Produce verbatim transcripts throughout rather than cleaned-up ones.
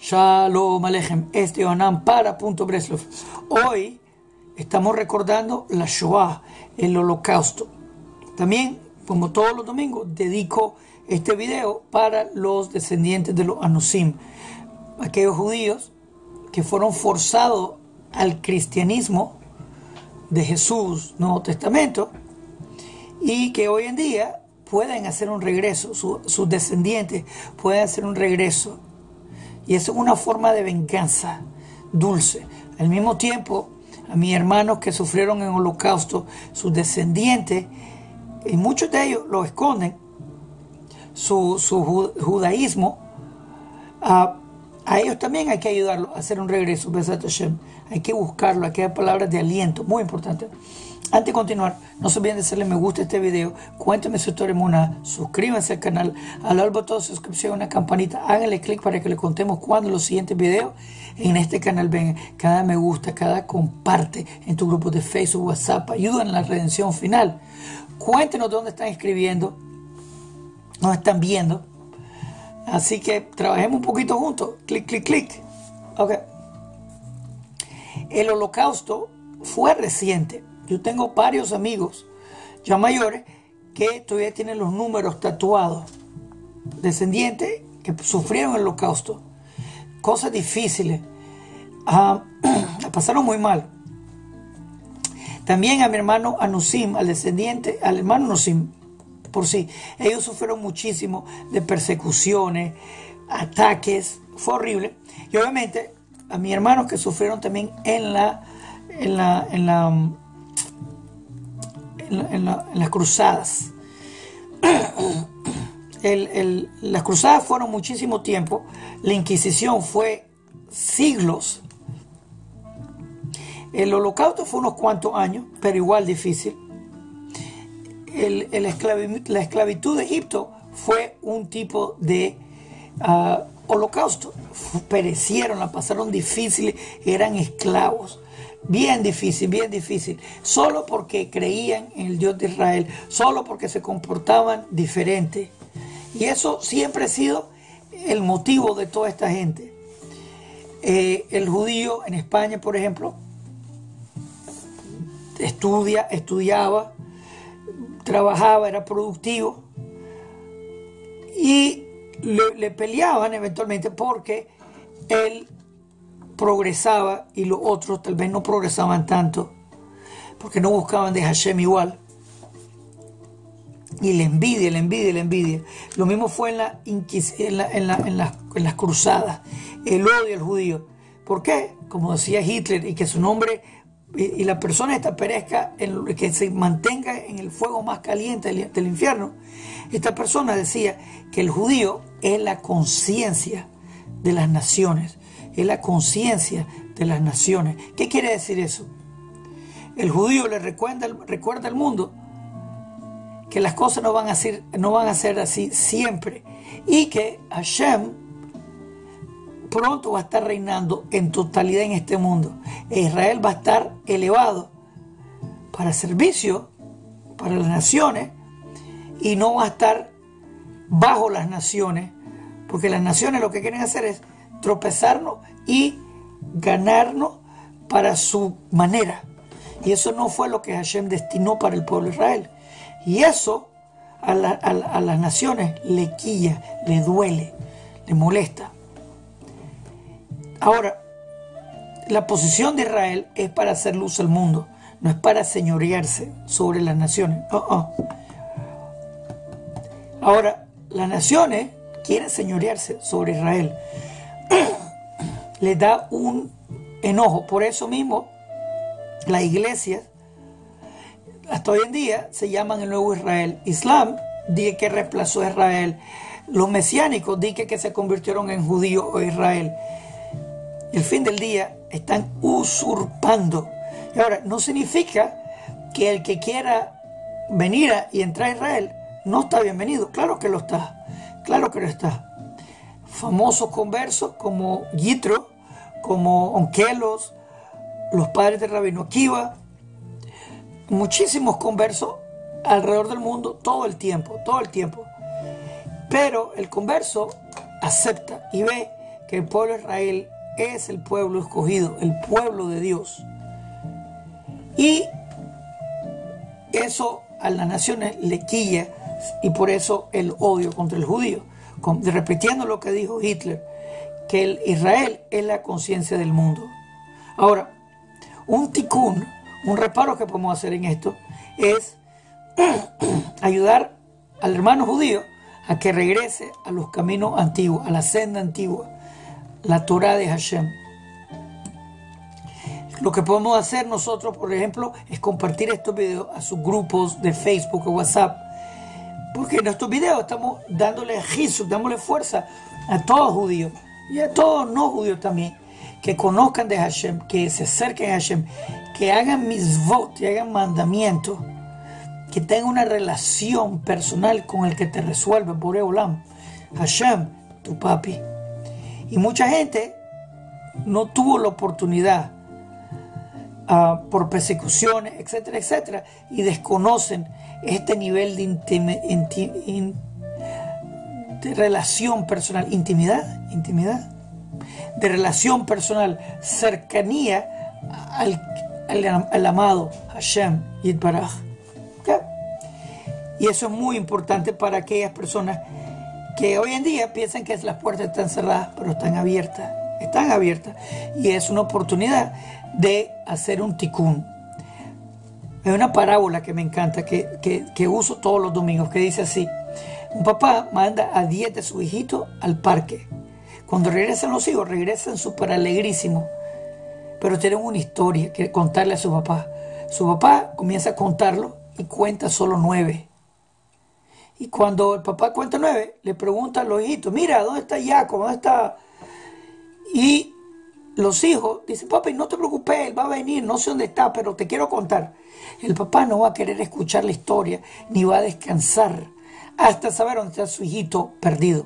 Shalom Aleichem, este Yohanan para Punto Breslov. Hoy estamos recordando la Shoah, el Holocausto. También, como todos los domingos, dedico este video para los descendientes de los Anusim, aquellos judíos que fueron forzados al cristianismo de Jesús, Nuevo Testamento, y que hoy en día pueden hacer un regreso, su, sus descendientes pueden hacer un regreso. Y eso es una forma de venganza dulce. Al mismo tiempo, a mis hermanos que sufrieron en el Holocausto, sus descendientes, y muchos de ellos lo esconden, su, su judaísmo, a, a ellos también hay que ayudarlos a hacer un regreso. Hay que buscarlo, hay que dar palabras de aliento, muy importante. Antes de continuar, no se olviden de hacerle me gusta a este video, cuéntenme su historia Emuná, suscríbanse al canal, al lado del botón de suscripción, una campanita, háganle clic para que le contemos cuando los siguientes videos en este canal vengan. Cada me gusta, cada comparte en tu grupo de Facebook, WhatsApp, ayudan en la redención final. Cuéntenos dónde están escribiendo, nos están viendo, así que trabajemos un poquito juntos, clic, clic, clic. Ok. El Holocausto fue reciente. Yo tengo varios amigos ya mayores que todavía tienen los números tatuados, descendientes que sufrieron el Holocausto, cosas difíciles, uh, la pasaron muy mal. También a mi hermano Anusim, al descendiente, al hermano Anusim, por sí, ellos sufrieron muchísimo de persecuciones, ataques, fue horrible. Y obviamente a mis hermanos que sufrieron también en la, en la, en la En, la, en, la, en las cruzadas. el, el, las cruzadas fueron muchísimo tiempo. La Inquisición fue siglos. El Holocausto fue unos cuantos años, pero igual difícil. El, el esclavi, la esclavitud de Egipto fue un tipo de uh, holocausto. Perecieron, la pasaron difícil, eran esclavos. Bien difícil, bien difícil, solo porque creían en el Dios de Israel, solo porque se comportaban diferente. Y eso siempre ha sido el motivo de toda esta gente. Eh, el judío en España, por ejemplo, estudia, estudiaba, trabajaba, era productivo y le, le peleaban eventualmente porque él progresaba y los otros tal vez no progresaban tanto porque no buscaban de Hashem igual. Y la envidia, la envidia, la envidia. Lo mismo fue en, la, en, la, en, la, en, las, en las cruzadas, el odio al judío. ¿Por qué? Como decía Hitler, y que su nombre y, y la persona esta perezca, en, que se mantenga en el fuego más caliente del, del infierno. Esta persona decía que el judío es la conciencia de las naciones. Es la conciencia de las naciones. ¿Qué quiere decir eso? El judío le recuerda, recuerda al mundo que las cosas no van a ser, no van a ser así siempre y que Hashem pronto va a estar reinando en totalidad en este mundo. E Israel va a estar elevado para servicio para las naciones y no va a estar bajo las naciones, porque las naciones lo que quieren hacer es tropezarnos y ganarnos para su manera. Y eso no fue lo que Hashem destinó para el pueblo de Israel. Y eso a, la, a, a las naciones le quilla, le duele, le molesta. Ahora, la posición de Israel es para hacer luz al mundo, no es para señorearse sobre las naciones. Uh -uh. Ahora, las naciones quieren señorearse sobre Israel. Le da un enojo. Por eso mismo las iglesias hasta hoy en día se llaman el nuevo Israel. Islam dice que reemplazó a Israel. Los mesiánicos dicen que se convirtieron en judíos o Israel. El fin del día están usurpando. Y ahora, no significa que el que quiera venir a, y entrar a Israel no está bienvenido. Claro que lo está. Claro que lo está. Famosos conversos como Yitro, como Onkelos, los padres de Rabino Akiva, muchísimos conversos alrededor del mundo todo el tiempo, todo el tiempo. Pero el converso acepta y ve que el pueblo de Israel es el pueblo escogido, el pueblo de Dios. Y eso a las naciones le quilla, y por eso el odio contra el judío. Repitiendo lo que dijo Hitler, que el Israel es la conciencia del mundo. Ahora, un tikkun, un reparo que podemos hacer en esto, es ayudar al hermano judío a que regrese a los caminos antiguos, a la senda antigua, la Torah de Hashem. Lo que podemos hacer nosotros, por ejemplo, es compartir estos videos a sus grupos de Facebook o WhatsApp, porque en estos videos estamos dándole a Jesús, dándole fuerza a todos judíos y a todos no judíos también, que conozcan de Hashem, que se acerquen a Hashem, que hagan mitzvot y hagan mandamientos, que tengan una relación personal con el que te resuelve, Borei Olam, Hashem, tu papi. Y mucha gente no tuvo la oportunidad uh, por persecuciones, etcétera, etcétera, y desconocen este nivel de, intimi, inti, in, de relación personal, intimidad, intimidad, de relación personal, cercanía al, al, al amado Hashem Yitbaraj. ¿Okay? Y eso es muy importante para aquellas personas que hoy en día piensan que las puertas están cerradas, pero están abiertas, están abiertas, y es una oportunidad de hacer un tikkun. Hay una parábola que me encanta, que, que, que uso todos los domingos, que dice así: un papá manda a diez de sus hijitos al parque. Cuando regresan los hijos, regresan súper alegrísimos, pero tienen una historia que contarle a su papá. Su papá comienza a contarlo y cuenta solo nueve. Y cuando el papá cuenta nueve, le pregunta a los hijitos: mira, ¿dónde está Jacob? ¿Dónde está? Y los hijos dicen: papi, no te preocupes, él va a venir, no sé dónde está, pero te quiero contar. El papá no va a querer escuchar la historia, ni va a descansar hasta saber dónde está su hijito perdido.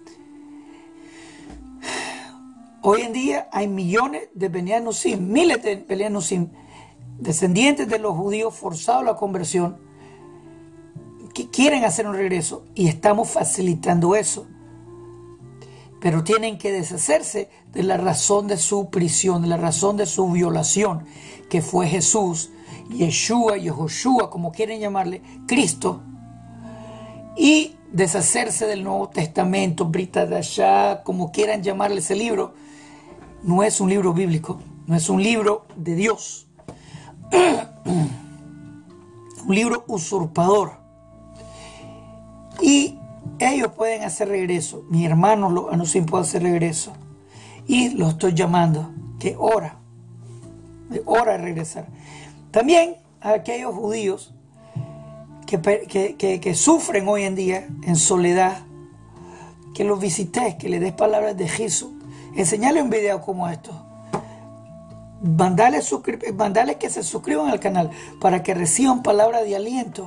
Hoy en día hay millones de Benyamin Nusim, miles de Benyamin Nusim, descendientes de los judíos forzados a la conversión, que quieren hacer un regreso, y estamos facilitando eso. Pero tienen que deshacerse de la razón de su prisión, de la razón de su violación, que fue Jesús, Yeshua, Yehoshua, como quieren llamarle, Cristo, y deshacerse del Nuevo Testamento, Brit Hadashah, como quieran llamarle ese libro. No es un libro bíblico, no es un libro de Dios, un libro usurpador. Y ellos pueden hacer regreso. Mi hermano lo Anusim puede hacer regreso. Y lo estoy llamando, que hora, de hora de regresar. También a aquellos judíos que, que, que, que sufren hoy en día en soledad, que los visites, que les des palabras de Jesús. Enseñarle un video como esto. Mandarles, mandarles que se suscriban al canal para que reciban palabras de aliento.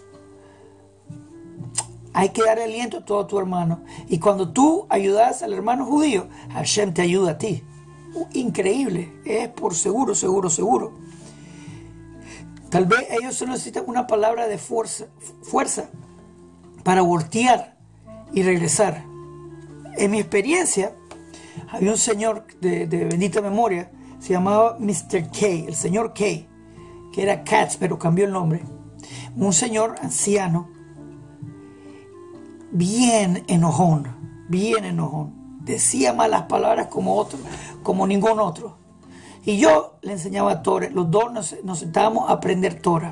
Hay que dar aliento a todo tu hermano. Y cuando tú ayudas al hermano judío, Hashem te ayuda a ti. Uh, increíble. Es por seguro, seguro, seguro. Tal vez ellos solo necesitan una palabra de fuerza, fuerza para voltear y regresar. En mi experiencia, había un señor de, de bendita memoria, se llamaba mister K, el señor K, que era Katz, pero cambió el nombre. Un señor anciano, bien enojón, bien enojón. Decía malas palabras como otro, como ningún otro. Y yo le enseñaba Torah. Los dos nos, nos sentábamos a aprender Torah.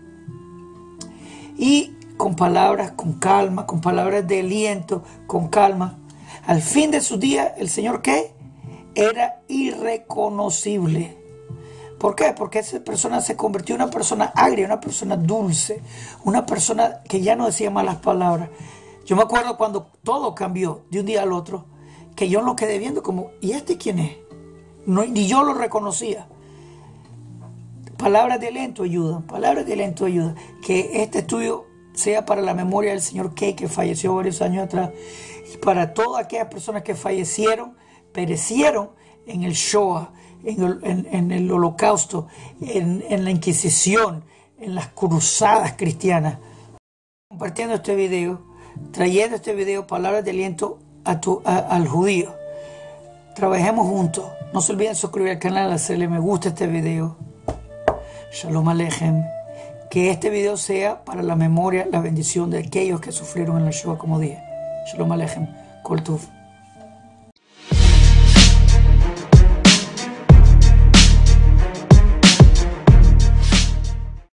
Y con palabras, con calma, con palabras de aliento, con calma. Al fin de su día, el señor ¿qué? Era irreconocible. ¿Por qué? Porque esa persona se convirtió en una persona agria, una persona dulce, una persona que ya no decía malas palabras. Yo me acuerdo cuando todo cambió de un día al otro, que yo lo quedé viendo como, ¿y este quién es? No, ni yo lo reconocía. Palabras de aliento ayudan, palabras de aliento ayudan. Que este estudio sea para la memoria del señor Kay, que falleció varios años atrás, y para todas aquellas personas que fallecieron, perecieron en el Shoah, en el, en, en el Holocausto, en, en la Inquisición, en las cruzadas cristianas. Compartiendo este video, trayendo este video, palabras de aliento a tu, a, al judío. Trabajemos juntos. No se olviden suscribir al canal, hacerle me gusta a este video. Shalom Aleichem. Que este video sea para la memoria, la bendición de aquellos que sufrieron en la Shoah, como dije. Shalom Aleichem. Kol Tov.